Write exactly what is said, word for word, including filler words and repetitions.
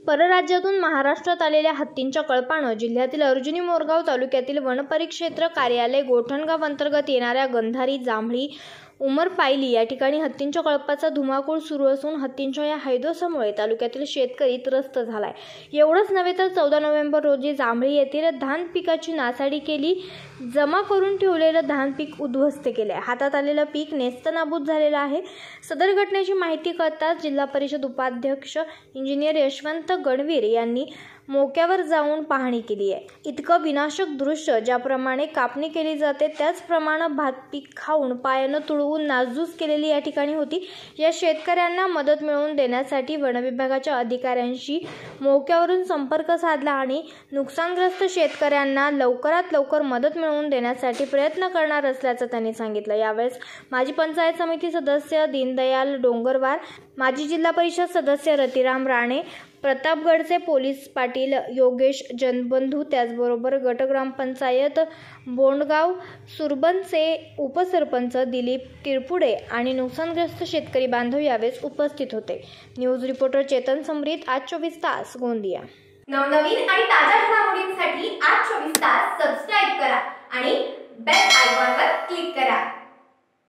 परराज्यातून महाराष्ट्रात आलेल्या हत्तींच्या कळपानं जिल्ह्यातील अर्जुनी मोरगाव तालुक्यातील वनपरिक्षेत्र कार्यालय गोठणगाव अंतर्गत येणाऱ्या गंधारी, जांभळी, उमरपायली या ठिकाणी हत्तींच्या कळपाचा धुमाकूळ सुरू असून हत्तींच्या या हैदोसामुळे तालुक्यातील शेतकरी त्रस्त झालाय। एवढंच नव्हे तर चौदा नोव्हेंबर रोजी जांभळी येथील धान पिकाची नासाडी केली, जमा करून ठेवलेलं धान पीक उद्ध्वस्त केले, हातात आलेलं पीक नेस्तनाबूत झालेलं आहे। सदर घटनेची माहिती कळताच जिल्हा परिषद उपाध्यक्ष इंजिनियर यशवंत गणवीर यांनी मोक्यावर जाऊन पाहणी केली आहे। इतकं विनाशक दृश्य ज्याप्रमाणे कापणी केली जाते त्याचप्रमाणे भात पीक खाऊन पायानं तुडवून नासधूस केलेली या ठिकाणी होती। या शेतकऱ्यांना मदत मिळवून देण्यासाठी वन विभागाच्या अधिकाऱ्यांशी मोक्यावरून संपर्क साधला आणि नुकसानग्रस्त शेतकऱ्यांना लवकरात लवकर मदत मिळवून देण्यासाठी प्रयत्न करणार असल्याचं त्यांनी सांगितलं। यावेळेस माजी पंचायत समिती सदस्य दीनदयाल डोंगरवार, माजी जिल्हा परिषद सदस्य रतिराम राणे, प्रतापगडचे पोलीस पाटील योगेश जनबंधू, त्याचबरोबर गट ग्रामपंचायत बोंडगाव सुरबनचे उपसरपंच दिलीप तिरपुडे आणि नुकसानग्रस्त शेतकरी बांधव यावेळेस उपस्थित होते। न्यूज रिपोर्टर चेतन समरीत, आज चोवीस तास गोंदिया। नवनवीन आणि ताज्या घडामोडींसाठी आज चोवीस तास सबस्क्राइब करा आणि बेल आयकॉनवर क्लिक करा।